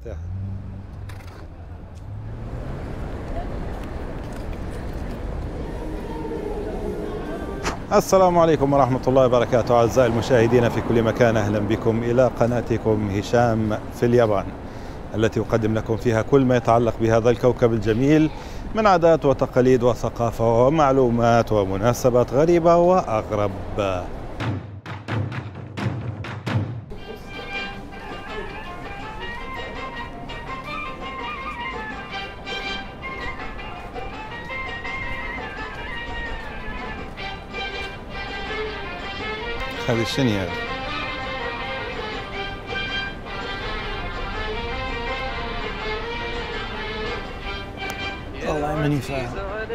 المفتاح. السلام عليكم ورحمة الله وبركاته أعزائي المشاهدين في كل مكان، أهلا بكم إلى قناتكم هشام في اليابان، التي أقدم لكم فيها كل ما يتعلق بهذا الكوكب الجميل من عادات وتقاليد وثقافة ومعلومات ومناسبات غريبة وأغرب. هذه الشنية هذه والله ماني فاهم.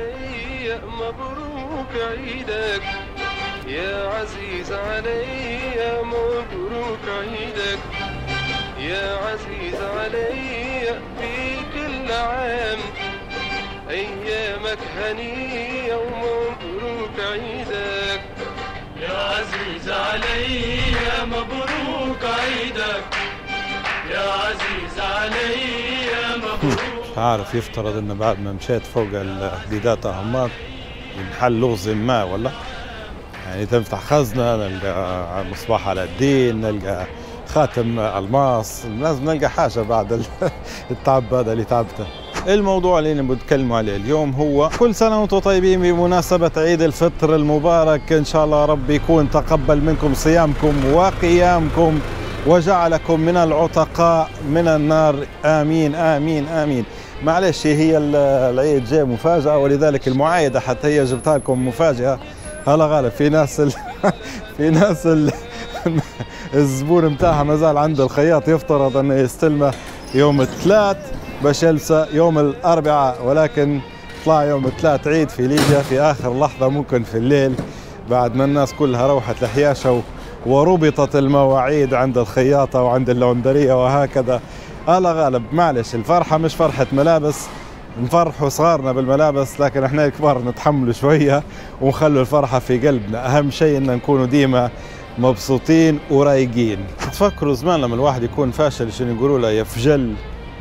مبروك عيدك يا عزيز علي، مبروك عيدك يا عزيز علي، في كل عام أيامك هنية ومبروك عيدك يا عزيز علي، مبروك عيدك يا عزيز علي، مبروك. عارف يفترض ان بعد ما مشيت فوق الحديدات اهمات ينحل لغز ما، ولا يعني تفتح خزنه نلقى مصباح علاء الدين، نلقى خاتم الماس، لازم نلقى حاجه بعد التعب هذا اللي تعبته. الموضوع اللي بنتكلم عليه اليوم هو كل سنة وانتم طيبين بمناسبة عيد الفطر المبارك، إن شاء الله ربي يكون تقبل منكم صيامكم وقيامكم وجعلكم من العتقاء من النار، آمين آمين آمين. معلش هي العيد جاي مفاجأة، ولذلك المعايدة حتى هي جبتها لكم مفاجأة. هلا غالب في ناس في ناس الزبون متاعها مازال عنده الخياط يفترض انه يستلمه يوم الثلاث باش يلبسه يوم الأربعاء، ولكن طلع يوم الثلاث عيد في ليبيا في آخر لحظة، ممكن في الليل بعد ما الناس كلها روحت لحياشة وربطت المواعيد عند الخياطة وعند اللوندرية وهكذا. الله غالب معلش، الفرحة مش فرحة ملابس، نفرحوا صغارنا بالملابس، لكن احنا الكبار نتحملوا شوية ونخلوا الفرحة في قلبنا. أهم شيء إن نكونوا ديما مبسوطين ورايقين. تفكروا زمان لما الواحد يكون فاشل شنو يقولوا له؟ يفجل.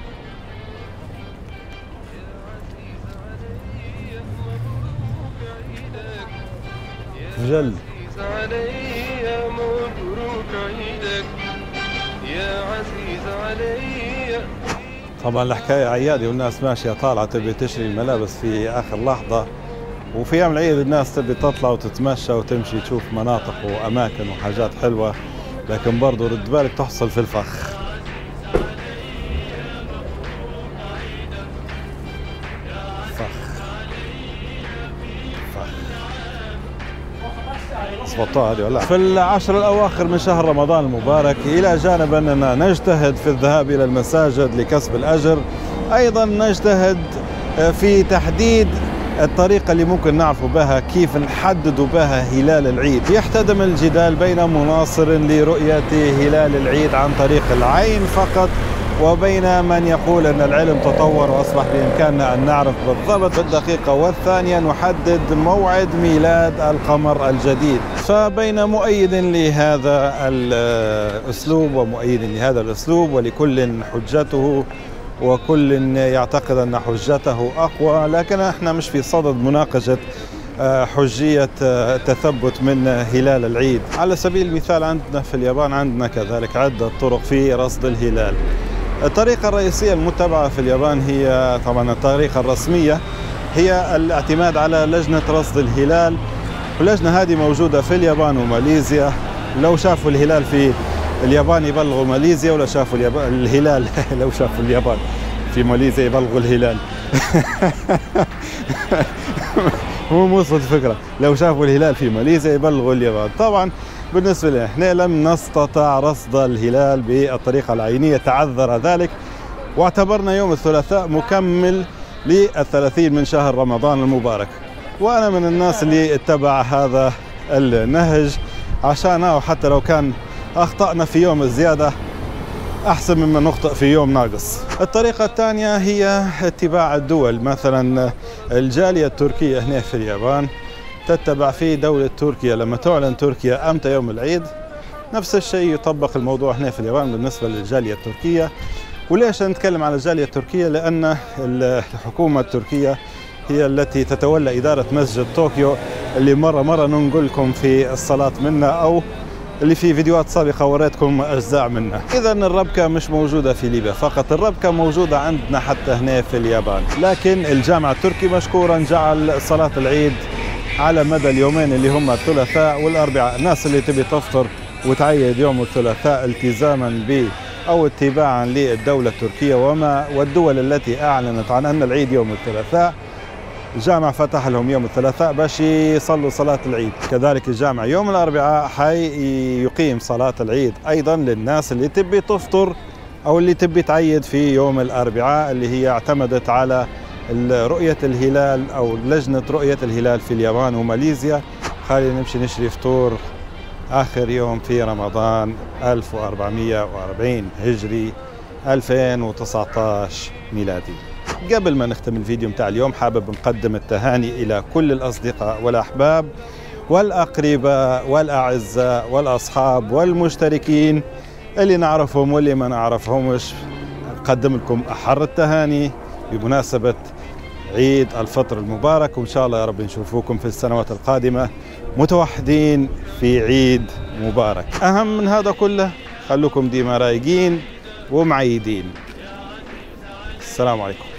فجل. طبعا الحكاية عيادي والناس ماشية طالعة تبي تشتري الملابس في آخر لحظة، وفي أيام العيد الناس تبي تطلع وتتمشى وتمشي تشوف مناطق وأماكن وحاجات حلوة، لكن برضو رد بالك تحصل في الفخ. هذه ولا في العشر الأواخر من شهر رمضان المبارك، إلى جانب أننا نجتهد في الذهاب إلى المساجد لكسب الأجر، أيضا نجتهد في تحديد الطريقة اللي ممكن نعرف بها كيف نحدد بها هلال العيد. يحتدم الجدال بين مناصر لرؤية هلال العيد عن طريق العين فقط، وبين من يقول أن العلم تطور وأصبح بإمكاننا أن نعرف بالضبط بالدقيقة والثانية نحدد موعد ميلاد القمر الجديد. فبين مؤيد لهذا الأسلوب ومؤيد لهذا الأسلوب، ولكل حجته وكل يعتقد أن حجته أقوى، لكن احنا مش في صدد مناقشة حجية التثبت من هلال العيد. على سبيل المثال عندنا في اليابان عندنا كذلك عدة طرق في رصد الهلال. الطريقة الرئيسية المتبعة في اليابان هي طبعا الطريقة الرسمية، هي الاعتماد على لجنة رصد الهلال، واللجنة هذه موجودة في اليابان وماليزيا. لو شافوا الهلال في اليابان يبلغوا ماليزيا، ولو شافوا الهلال لو شافوا اليابان في ماليزيا يبلغوا الهلال. مو وصلت الفكرة، لو شافوا الهلال في ماليزيا يبلغوا اليابان. طبعا بالنسبة لنا احنا لم نستطع رصد الهلال بالطريقة العينية، تعذر ذلك، واعتبرنا يوم الثلاثاء مكمل لل30 من شهر رمضان المبارك. وأنا من الناس اللي اتبع هذا النهج، عشان حتى لو كان أخطأنا في يوم الزيادة أحسن مما نخطئ في يوم ناقص. الطريقة الثانية هي اتباع الدول، مثلا الجالية التركية هنا في اليابان تتبع في دولة تركيا، لما تعلن تركيا أمتى يوم العيد نفس الشيء يطبق الموضوع هنا في اليابان بالنسبة للجالية التركية. وليش نتكلم عن الجالية التركية؟ لأن الحكومة التركية هي التي تتولى إدارة مسجد طوكيو اللي مرة نقول لكم في الصلاة منه، أو اللي في فيديوهات سابقة وريتكم أجزاء منه. إذا الربكة مش موجودة في ليبيا فقط، الربكة موجودة عندنا حتى هنا في اليابان. لكن الجامع التركي مشكورا جعل صلاة العيد على مدى اليومين اللي هم الثلاثاء والأربعاء. الناس اللي تبي تفطر وتعيد يوم الثلاثاء التزاما أو اتباعا للدولة التركية والدول التي أعلنت عن أن العيد يوم الثلاثاء، الجامع فتح لهم يوم الثلاثاء باش يصلوا صلاة العيد. كذلك الجامع يوم الأربعاء حيقيم صلاة العيد أيضا للناس اللي تبي تفطر أو اللي تبي تعيد في يوم الأربعاء، اللي هي اعتمدت على رؤية الهلال أو لجنة رؤية الهلال في اليابان وماليزيا. خلينا نمشي نشري فطور آخر يوم في رمضان 1440 هجري 2019 ميلادي. قبل ما نختم الفيديو متاع اليوم حابب نقدم التهاني إلى كل الأصدقاء والأحباب والأقرباء والأعزاء والأصحاب والمشتركين اللي نعرفهم واللي ما نعرفهمش. نقدم لكم أحر التهاني بمناسبة عيد الفطر المبارك، وإن شاء الله يا رب نشوفوكم في السنوات القادمة متوحدين في عيد مبارك. أهم من هذا كله خلوكم ديما رايقين ومعيدين. السلام عليكم.